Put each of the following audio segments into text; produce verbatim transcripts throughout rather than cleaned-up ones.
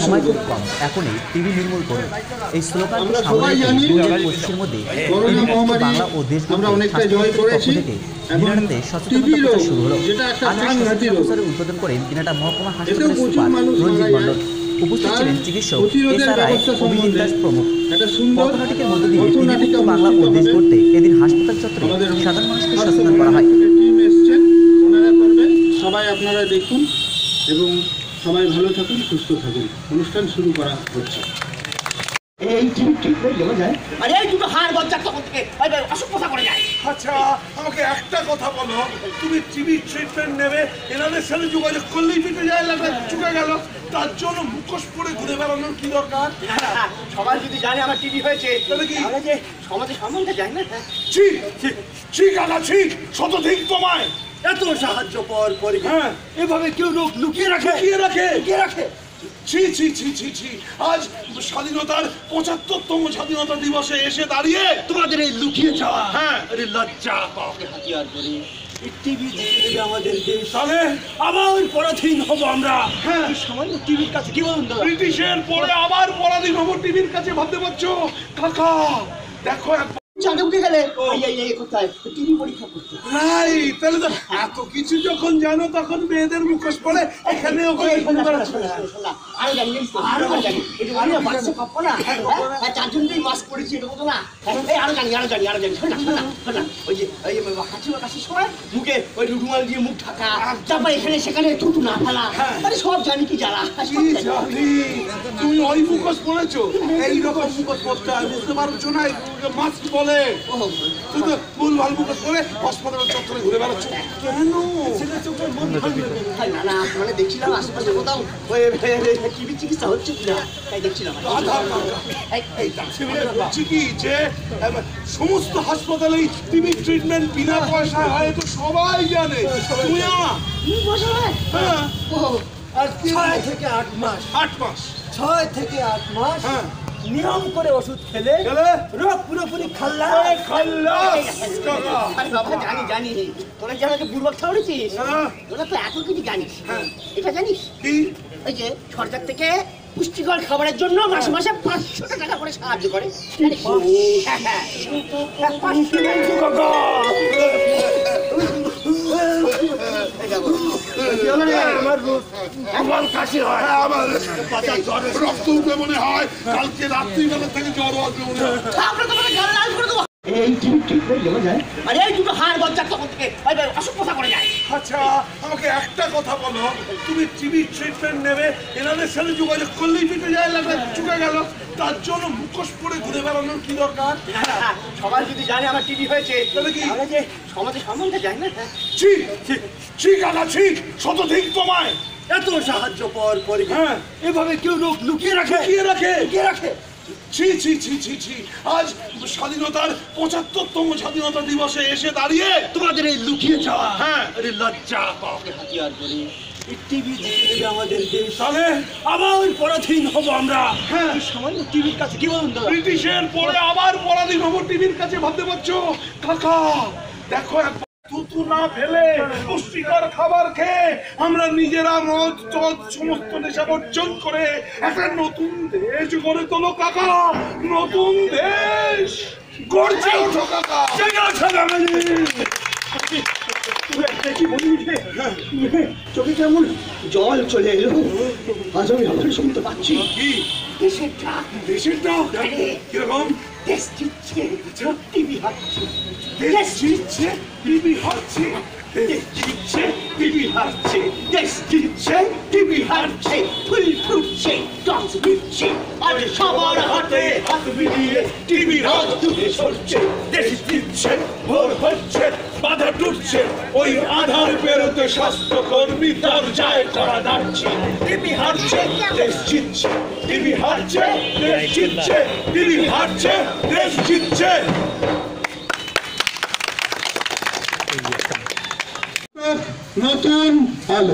সময় খুব কম, এখনই টিভি নির্মূল করুন। এই স্লোগানটি সামনে রেখে পশ্চিমের মধ্যে বাংলা ও দেশগুলোর পক্ষ থেকে দিনাটাতে সচেতনতা প্রচার শুরু হলো। প্রচারের উদ্বোধন করেন দিনাটা মহকুমা হাসপাতালের সুপার রঞ্জিত মণ্ডল। উপস্থিত ছিলেন চিকিৎসক S R I, Abhijit Das প্রমুখ। পথনাটিকের মধ্য দিয়ে টিভি বাংলা ও দেশ করতে এদিন হাসপাতাল চত্বরে সাধারণ মানুষকে সচেতন করা হয়। সবাই আপনারা দেখুন এবং সবাই ভালো থাকুন, সুস্থ থাকুন। অনুষ্ঠান শুরু করা হচ্ছে। এই টিভি ট্রিটমেন্ট দেওয়া যায়, আর এই দুটো হাড় গজ্জার তখন থেকে অসুখ কথা করে যায়। আচ্ছা, আমাকে একটা কথা বলো, তুমি টিভি ট্রিটমেন্ট নেবে, এনাদের সাথে যোগাযোগ করলেই পিঠে যায়, লাগবে চুকে গেল, তার জন্য মুখোশ পরে ঘুরে বেড়ানোর কি দরকার? সবাই যদি জানে আমার টিভি হয়েছে তাহলে কি যে সমাজে সম্মানটা যায় না? ঠিক ঠিক আনা ঠিক শত ঠিক তোমায় এত সাহায্য পর পরে হ্যাঁ এভাবে কেউ লোক লুকিয়ে রাখে লুকিয়ে রাখে লুকিয়ে রাখে ছি ছি ছি ছি ছি আজ স্বাধীনতার পঁচাত্তরতম স্বাধীনতা দিবসে এসে দাঁড়িয়ে তোমাদের এই লুকিয়ে যাওয়া হ্যাঁ আরে লজ্জা পাওয়াকে হাতিয়ার করে টিভি জিতে দেবে আমাদের দেশ, তাহলে আবার পরাধীন হব আমরা। হ্যাঁ সামান্য টিভির কাছে কি বলুন দাদা, ব্রিটিশের পরে আবার পরাধীন হব টিভির কাছে, ভাবতে পারছো? কাকা দেখো গেলে কোথায় টিভি পরীক্ষা করতে নাই, তাহলে তো এত কিছু যখন জানো তখন মেয়েদের মুখোশ পড়ে এখানে ওখানে আরো জানি আরো জানি চারজনকেই মাস্ক পরেছি এটা বলতো না, আরো জানি আরো জানি আরো জানি ওই যে হাঁচি কাশির সময় মুখে ওই রুমাল দিয়ে মুখ ঢাকা, তারপর এখানে সেখানে থুতু না ফেলা, আরে সব জানি কি জ্বালা। তুমি ওই মুখোশ পড়েছো, এইরকম মুখোশ পড়তে হয়, বুঝতে পারছো না? মাস্ক বলে তুই তো ভুল ভাল মুখোশ পরে হাসপাতালের চত্বরে ঘুরে বেড়াচ্ছ কেন? না না মানে দেখছিলাম আশেপাশে কোথাও টিভি চিকিৎসা হচ্ছে কিনা তাই দেখছিলাম। বলছি কি যে সমস্ত হাসপাতালেই টিভি ট্রিটমেন্ট বিনা পয়সা হয়, তো সবাই জানে। তুমি হ্যাঁ আর ছয় থেকে আট মাস আট মাস ছয় থেকে আট মাস হ্যাঁ নিয়ম করে ওষুধ খেলে রোগ পুরোপুরি খাল্লাস খাল্লাস। বাবা জানি জানি তোরা যে আমাকে বুড়বাক ছাড়েছিস, তোরা তো এত কিছু জানিস। এটা জানিস কি ওই যে সরকার থেকে পুষ্টিকর খাবারের জন্য মাসে মাসে পাঁচশো টাকা করে সাহায্য করে। আমার কাশি হয়, আমার রক্ত উঠে মনে হয় কালকে রাত্রিবেলা থেকে জ্বর আসবে মনে হয়। এই টিভি ট্রিটমেন্ট দেওয়া যায়, আর এই দুটো হাড় গজ্জার তখন থেকে অসুখ কথা করে যায়। আচ্ছা, আমাকে একটা কথা বলো, তুমি টিভি ট্রিটমেন্ট নেবে, এনাদের সাথে যোগাযোগ করলেই পিঠে যায়, লাগবে চুকে গেল, তার জন্য মুখোশ পরে ঘুরে বেড়ানোর কি দরকার? সবাই যদি জানে আমার টিভি হয়েছে তাহলে কি যে সমাজে সম্মানটা যায় না? ঠিক ঠিক আনা ঠিক শত ঠিক তোমায় এত সাহায্য পর পরে হ্যাঁ এভাবে কেউ লোক লুকিয়ে রাখে লুকিয়ে রাখে লুকিয়ে রাখে ছি ছি ছি ছি ছি আজ স্বাধীনতার পঁচাত্তরতম স্বাধীনতা দিবসে এসে দাঁড়িয়ে তোমাদের এই লুকিয়ে যাওয়া হ্যাঁ আরে লজ্জা পাওয়াকে হাতিয়ার করে টিভি জিতে দেবে আমাদের দেশ, তাহলে আবার পরাধীন হব আমরা। হ্যাঁ সামান্য টিভির কাছে কি বলুন দাদা, ব্রিটিশের পরে আবার পরাধীন হব টিভির কাছে, ভাবতে পারছো? কাকা দেখো একবার থুতু না ফেলে পুষ্টিকর খাবার খেয়ে আমরা নিজেরা মদ চদ সমস্ত নেশা বর্জন করে একটা নতুন দেশ গড়ে তোলো কাকা, নতুন দেশ গড়ছে ওঠো কাকা। চোখে কেমন জল চলে এলো, আজ আমি আবার শুনতে পাচ্ছি কি দেশের ডাক, দেশের ডাক কিরকম? দেশ জিতছে টিভি হারছে, দেশ জিতছে টিভি হারছে, দেশ জিতছে টিভি হারছে, দেশ জিতছে টিভি হারছে, ফুল ফুটছে গাছ মিটছে, আজ সবার হাতে হাত মিলিয়ে টিভি রাজ দূরে সরছে, দেশ জিতছে ভোর হচ্ছে বাধা টুটছে, ওই আধার পেরোতে স্বাস্থ্যকর্মী দরজায় তারা দাঁড়ছে। টিভি হারছে দেশ জিতছে, টিভি হারছে দেশ জিতছে, টিভি হারছে দেশ জিতছে। নতুন আলো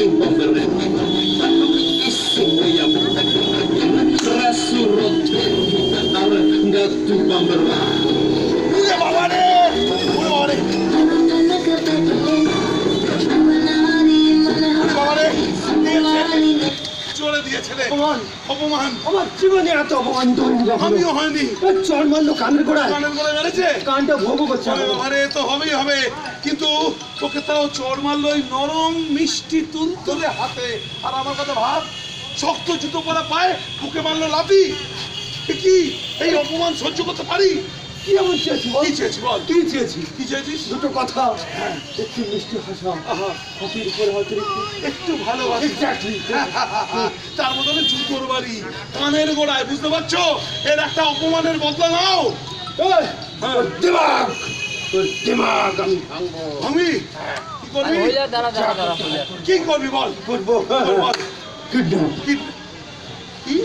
Gatto bomber, Rasurrotte, Gatto bomber. উরে বাবা রে, উরে বাবা রে, উরে বাবা রে, দিয়েছে, চলে দিয়েছে রে, অপমান অপমান, আমার জীবনে এত অপমান তৈরি আমিও হয়নি, চল মারলো কানের গোড়ায় কানের গলে মেরেছে, কানটা ভোগো করছে ওরে বাবা রে, তো হবেই হবে, কিন্তু তোকে তাও চড় মারলো ওই নরম মিষ্টি তুলতুলে হাতে, আর আমার কথা ভাব, শক্ত জুতো পরা পায়ে বুকে মারলো লাথি, এ কি এই অপমান সহ্য করতে পারি? কি এমন চেয়েছি বল কি চেয়েছি বল? কি চেয়েছি কি চেয়েছিস? দুটো কথা একটু মিষ্টি হাসা আহা, হাতির উপরে হয়তো একটু একটু ভালোবাসি। এক্স্যাক্টলি তার বদলে জুতোর বাড়ি কানের গোড়ায়, বুঝতে পারছো? এর একটা অপমানের বদলা নাও। তোর দিমাগ তোর দিমাগ আমি ভাঙবো আমি কি করবি? কি করবি বল? করবো বল, বল। গুড নাইট কি কি?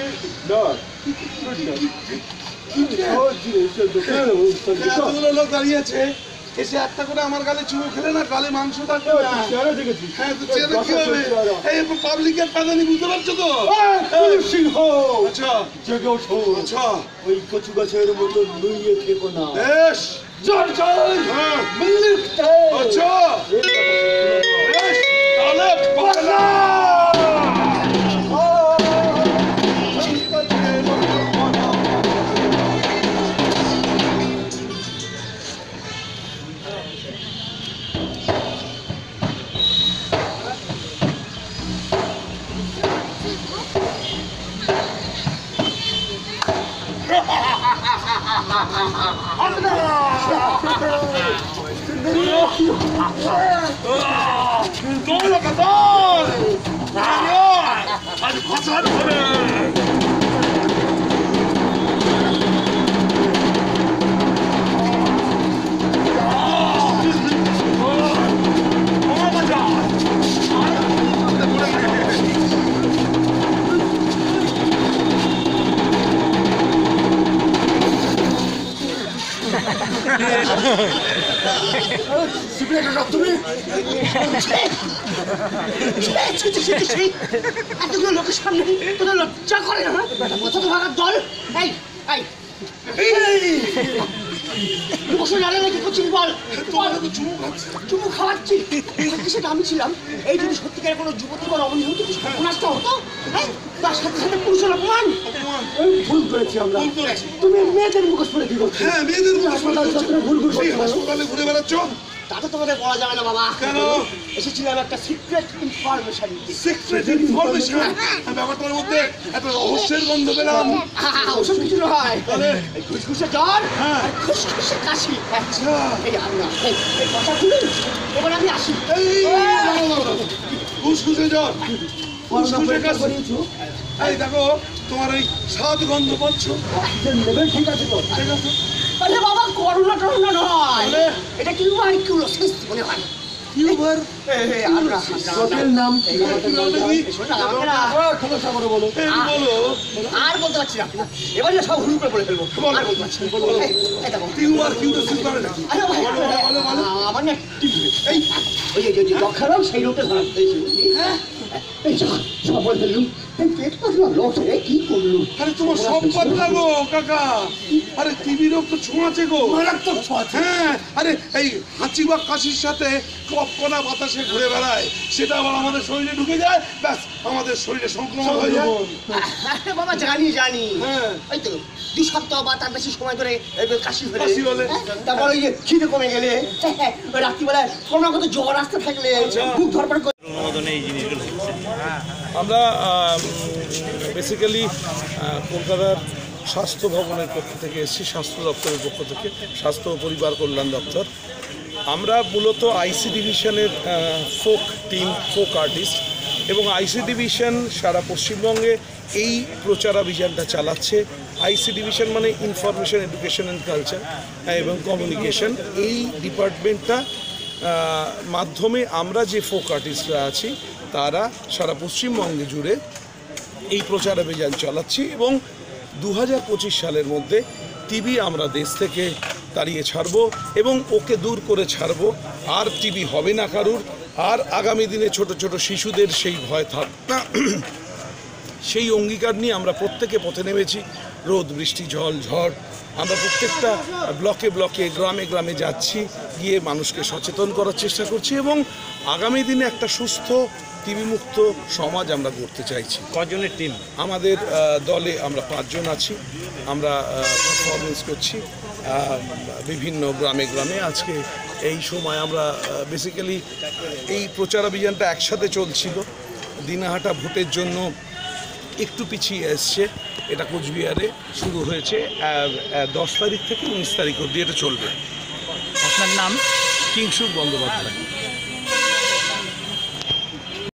এতগুলো লোক দাঁড়িয়ে আছে, এসে একটা করে আমার গালে চুমু খেলে না, গালে মাংস থাকবে না। হ্যাঁ, তো চেহারা কি হবে? এই পাবলিকের প্যাদানি, বুঝতে পারছো তো? সিংহ আচ্ছা জেগে ওঠো আচ্ছা, ওই কচু গাছের মতো নুইয়ে থেকো না বেশ, জয় জয় হ্যাঁ, মিলিতে আচ্ছা, বেশ, তাহলে পালা! দৌড় দৌড়! আজ ভাষার হবে। তুমি এতগুলো লোকের সামনে তোরা লজ্জা করে না? কোথা তো ভাগার দল? এই এই বসে দাঁড়িয়ে নাকি করছিস বল? বল। চুমু খাওয়াচ্ছি সেটা আমি ছিলাম। এই যদি সত্যিকার কোনো যুবতী বা রমণী হতো সর্বনাশটা হতো, হ্যাঁ? তার সাথে সাথে পুরুষের অপমান। এই ভুল করেছি আমরা ভুল করেছি। তুমি মেয়েদের মুখোশ পরে কি করছো হ্যাঁ, মেয়েদের মুখোশ পরে হাসপাতাল করছো। চত্বরে ভুল ভুল সেই করছো হাসপাতালে ঘুরে বেড়াচ্ছ? তা তো তোমাদের বলা যাবে না বাবা কেন? এসেছিলাম একটা সিক্রেট ইনফরমেশন দিতে সিক্রেট ইনফরমেশন। ব্যাপারটার মধ্যে একটা রহস্যের গন্ধ পেলাম। ওসব কিছু নয় তাহলে? এই খুশখুশে জ্বর হ্যাঁ। আর খুশখুশে কাশি আচ্ছা। এই আমরা এই এই কথা খুলুন এবার আমি আসি এই, ফুসফুসে জ্বর, ফুসফুসে কাশি। এই দেখো, তোমার এই স্বাদ গন্ধ পাচ্ছ? লেভেল ঠিক আছে তো ঠিক আছে। আরে বাবা করোনা টরোনা নয় তাহলে? এটা টিউবারকিউলোসিস মনে হয় টিউবার? এই আমরা হোটেল নাম কি নামটা কি? শোনা আমাকে না খোলসা করে বলো এই বলো। আর বলতে পারছি না এবার যে সব হুড় করে বলে ফেলবো আর বলতে পারছি না এই, এই দেখো টিউবার কিউটোসিস মানে নাকি? আরে ভাই বলো, বলো, বলো, বলো। আমার না টিভি এই ওই যে যে যক্ষারাম সেই রোগটা ধরা হয়েছে হ্যাঁ এই সব সব বলে ফেললুম এই পেট পাতলা লোক রে কি করলু আরে তোমার সব পাতলা গো কাকা। আরে টিবি রোগ তো ছোঁয়াছে গো। মারাত্মক ছোঁয়াচে হ্যাঁ, আরে এই হাঁচি বা কাশির সাথে কপকনা বাতাসে ঘুরে বেড়ায়, সেটা আবার আমাদের শরীরে ঢুকে যায়, ব্যাস আমাদের শরীরে সংক্রমণ হয়ে যায়। আরে বাবা জানি জানি হ্যাঁ। এই তো দু সপ্তাহ বা তার বেশি সময় ধরে এই কাশি হলে কাশি হলে। হ্যাঁ, তারপর ওই যে খিদে কমে গেলে ওই রাত্রিবেলায় ক্রমাগত জ্বর আসতে থাকলে আচ্ছা। বুক ধরপড় করে আমরা বেসিক্যালি কলকাতার স্বাস্থ্য ভবনের পক্ষ থেকে এসেছি, স্বাস্থ্য দপ্তরের পক্ষ থেকে, স্বাস্থ্য ও পরিবার কল্যাণ দপ্তর। আমরা মূলত আইসি ডিভিশনের ফোক টিম, ফোক আর্টিস্ট, এবং আইসি ডিভিশন সারা পশ্চিমবঙ্গে এই প্রচারাভিযানটা চালাচ্ছে। আইসি ডিভিশন মানে ইনফরমেশন, এডুকেশন অ্যান্ড কালচার এবং কমিউনিকেশন। এই ডিপার্টমেন্টটা মাধ্যমে আমরা যে ফোক আর্টিস্টরা আছি তারা সারা পশ্চিমবঙ্গে জুড়ে এই প্রচারাভিযান চালাচ্ছি, এবং দু হাজার পঁচিশ সালের মধ্যে টিবি আমরা দেশ থেকে তাড়িয়ে ছাড়ব এবং ওকে দূর করে ছাড়ব। আর টিবি হবে না কারুর, আর আগামী দিনে ছোট ছোট শিশুদের সেই ভয় থাক না, সেই অঙ্গীকার নিয়ে আমরা প্রত্যেকে পথে নেমেছি। রোদ বৃষ্টি জল ঝড় আমরা প্রত্যেকটা ব্লকে ব্লকে গ্রামে গ্রামে যাচ্ছি, গিয়ে মানুষকে সচেতন করার চেষ্টা করছি এবং আগামী দিনে একটা সুস্থ টিবি মুক্ত সমাজ আমরা গড়তে চাইছি। কজনের টিম? আমাদের আহ, দলে আমরা পাঁচজন আছি। আমরা পারফরমেন্স করছি আহ, বিভিন্ন গ্রামে গ্রামে। আজকে এই সময় আমরা বেসিক্যালি এই প্রচার অভিযানটা একসাথে চলছিল। দিনাহাটা ভোটের জন্য একটু পিছিয়ে এসছে, এটা কোচবিহারে শুরু হয়েছে। দশ তারিখ থেকে উনিশ তারিখ অবধি এটা চলবে। আপনার নাম? কিংশুক বন্দ্যোপাধ্যায়।